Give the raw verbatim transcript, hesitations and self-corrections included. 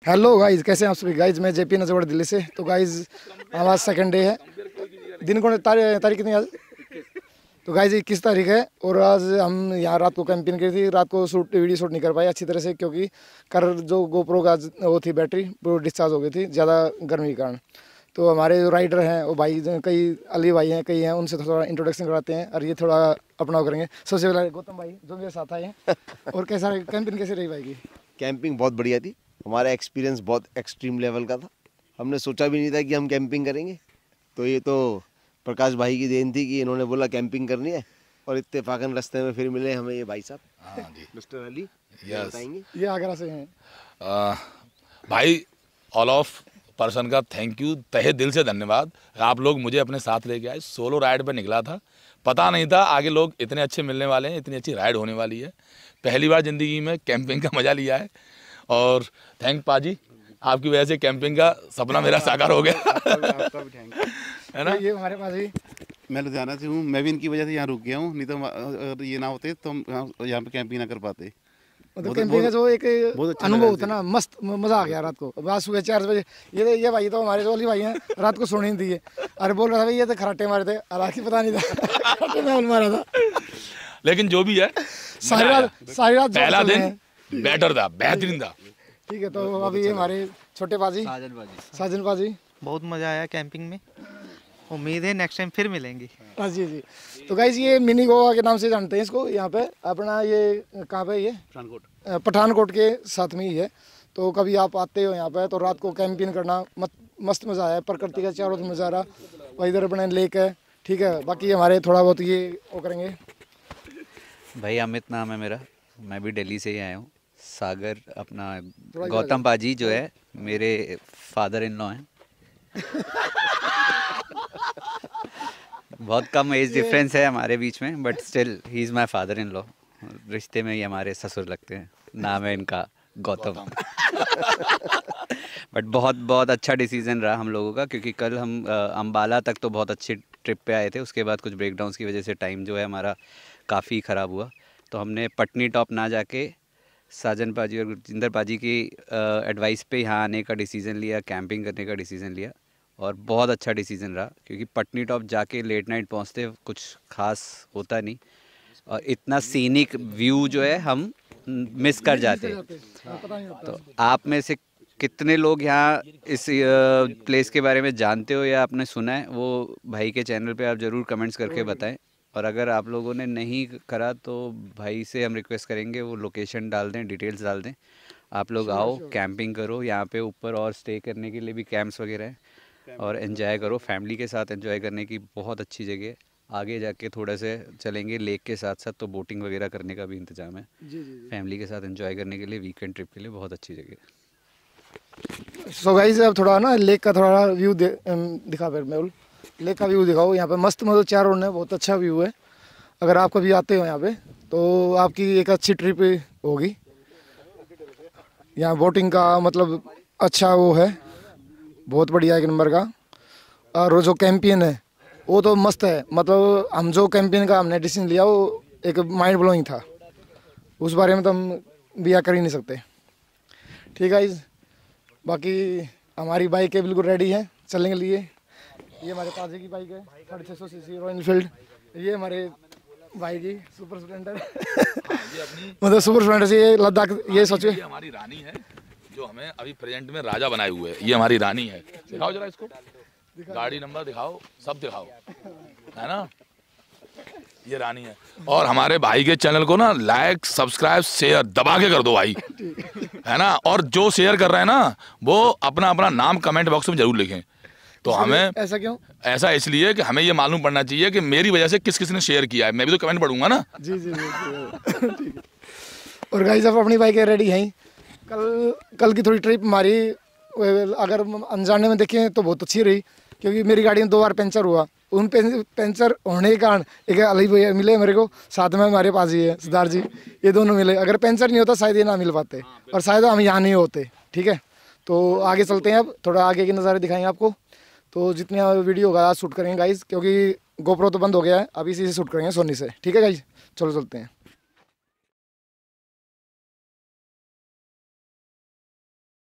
Hello guys, कैसे हैं आप सभी गाइज। मैं जेपी नजर दिल्ली से। तो गाइज हमारा सेकंड डे है। दिन कौन तारीख तारीख कितनी आज? तो गाइज इक्कीस तारीख है और आज हम यहाँ रात को कैंपिंग की थी। रात को शूट वीडियो शूट नहीं कर पाए अच्छी तरह से, क्योंकि कर जो गोप्रो का वो थी बैटरी वो डिस्चार्ज हो गई थी ज़्यादा गर्मी के कारण। तो हमारे जो राइडर हैं वो भाई कई अली भाई हैं, कई हैं, उनसे थोड़ा इंट्रोडक्शन कराते हैं और ये थोड़ा अपना करेंगे। सबसे पहले गौतम भाई जो मेरे साथ आए हैं। और कैसा कैंपिंग कैसे रही भाई की? कैंपिंग बहुत बढ़िया थी। हमारा एक्सपीरियंस बहुत एक्सट्रीम लेवल का था। हमने सोचा भी नहीं था कि हम कैंपिंग करेंगे। तो ये तो प्रकाश भाई की देन थी कि इन्होंने बोला कैंपिंग करनी है और इत्तेफाकन रास्ते में फिर मिले हमें ये भाई साहब। हाँ जी, मिस्टर अली बताएंगे। ये आगरा से हैं। आ, भाई ऑल ऑफ पर्सन का थैंक यू, तहे दिल से धन्यवाद। आप लोग मुझे अपने साथ लेके आए। सोलो राइड पे निकला था, पता नहीं था आगे लोग इतने अच्छे मिलने वाले हैं, इतनी अच्छी राइड होने वाली है। पहली बार ज़िंदगी में कैंपिंग का मज़ा लिया है और थैंक पाजी, आपकी वजह से कैंपिंग का सपना मेरा साकार हो गया। है ना? ये हमारे पास ही मैं लुधियाना से हूँ। मैं भी इनकी वजह से यहाँ रुक गया हूँ, नहीं तो अगर ये ना होते तो हम यहाँ पे कैंपिंग ना कर पाते। मतलब कैंपिंग का जो एक अनुभव होता ना, मस्त मजा आ गया रात को। बाद सुबह चार बजे ये ये भाई तो हमारे जो वाली भाई हैं रात को सोने नहीं दिए। अरे बोल रहा था भाई ये तो खराटे मारे थे, हालांकि पता नहीं था खराटे में मारा था। लेकिन जो भी है सारी रात सारी रात पहला दिन बेटर था, बेहतरीन था। ठीक है, तो अभी ये हमारे छोटे पाजी साजन बाजी साजन पाजी बहुत मज़ा आया कैंपिंग में। उम्मीद है नेक्स्ट टाइम फिर मिलेंगे। हाँ जी जी। तो गाइस ये मिनी गोवा के नाम से जानते हैं इसको। यहाँ पे अपना ये कहाँ पे ये पठानकोट पठानकोट के साथ में ही है। तो कभी आप आते हो यहाँ पे तो रात को कैंपिंग करना मत, मस्त मज़ा आया। प्रकृति का चारों तरफ नज़ारा, और इधर अपने लेक है। ठीक है, बाकी हमारे थोड़ा बहुत ये वो करेंगे। भाई अमित नाम है मेरा, मैं भी दिल्ली से ही आया हूँ। सागर अपना गौतम पाजी जो है मेरे फादर इन लॉ हैं। बहुत कम एज डिफरेंस है हमारे बीच में, but still he is my father in law. रिश्ते में ही हमारे ससुर लगते हैं। नाम है इनका गौतम। बट बहुत बहुत अच्छा डिसीजन रहा हम लोगों का, क्योंकि कल हम अम्बाला तक तो बहुत अच्छी ट्रिप पे आए थे। उसके बाद कुछ ब्रेकडाउन्स की वजह से टाइम जो है हमारा काफ़ी ख़राब हुआ। तो हमने पटनी टॉप ना जाके साजन पाजी और गुरजिंदर पाजी की एडवाइस पे यहाँ आने का डिसीज़न लिया, कैंपिंग करने का डिसीज़न लिया। और बहुत अच्छा डिसीज़न रहा, क्योंकि पटनी टॉप जाके लेट नाइट पहुँचते कुछ खास होता नहीं, और इतना सीनिक व्यू जो है हम मिस कर जाते हैं। तो आप में से कितने लोग यहाँ इस प्लेस के बारे में जानते हो या आपने सुना है, वो भाई के चैनल पे आप ज़रूर कमेंट्स करके बताएं। और अगर आप लोगों ने नहीं करा तो भाई से हम रिक्वेस्ट करेंगे वो लोकेशन डाल दें, डिटेल्स डाल दें। आप लोग आओ, कैंपिंग करो। यहाँ पे ऊपर और स्टे करने के लिए भी कैंप्स वगैरह हैं, और एंजॉय करो। फैमिली के साथ एंजॉय करने की बहुत अच्छी जगह है। आगे जाके थोड़ा से चलेंगे लेक के साथ साथ, तो बोटिंग वगैरह करने का भी इंतजाम है। जी जी जी। फैमिली के साथ एंजॉय करने के लिए, वीकेंड ट्रिप के लिए बहुत अच्छी जगह है। सो गाइस अब थोड़ा ना लेक का थोड़ा व्यू दिखा, फिर मैं लेक का व्यू दिखाओ। यहाँ पे मस्त मतलब चारों ने बहुत अच्छा व्यू है। अगर आप कभी आते हो यहाँ पे तो आपकी एक अच्छी ट्रिप होगी। यहाँ बोटिंग का मतलब अच्छा वो है, बहुत बढ़िया एक नंबर का। और वो जो कैंपियन है वो तो मस्त है। मतलब हम जो कैंपियन का हमने डिसीजन लिया वो एक माइंड ब्लोइंग था। उस बारे में तो हम बिया कर ही नहीं सकते। ठीक है, बाकी हमारी बाइक है बिल्कुल रेडी है चलने के लिए। ये हमारे पाजी की बाइक है, साढ़े छः सौ सी सी रॉयल एनफील्ड। ये हमारे भाई की सुपर स्प्लेंडर। मतलब सुपर स्प्लेंडर से ये लद्दाख, ये सोचिए ये हमारी रानी है जो हमें अभी प्रेजेंट में राजा बनाए हुए है। ये हमारी रानी है। दिखाओ जरा इसको, गाड़ी नंबर दिखाओ, सब दिखाओ, है ना? ये रानी है। और हमारे भाई के चैनल को ना लाइक सब्सक्राइब शेयर दबा के कर दो भाई, है ना? और जो शेयर कर रहे हैं ना वो अपना अपना नाम कमेंट बॉक्स में जरूर लिखें। तो हमें ऐसा क्यों? ऐसा इसलिए कि हमें ये मालूम पड़ना चाहिए कि मेरी वजह से किस किस ने शेयर किया है। मैं भी तो कमेंट पढ़ूंगा ना। जी जी, जी, जी। ठीक है। और गाइस अब अपनी बाइक रेडी हैं। कल कल की थोड़ी ट्रिप हमारी अगर अनजाने में देखें तो बहुत अच्छी रही, क्योंकि मेरी गाड़ी में दो बार पंचर हुआ। उन पंचर होने के कारण एक अली भैया मिले मेरे को, साथ में हमारे पास ही है सिद्धार्थ जी, ये दोनों मिले। अगर पंचर नहीं होता शायद ये ना मिल पाते, और शायद हम यहाँ नहीं होते। ठीक है, तो आगे चलते हैं। अब थोड़ा आगे के नज़ारे दिखाएंगे आपको। तो जितने वीडियो होगा आज शूट करेंगे गाइज, क्योंकि गोप्रो तो बंद हो गया है। अभी इसी से शूट करेंगे सोनी से। ठीक है गाइज, चलो चलते हैं।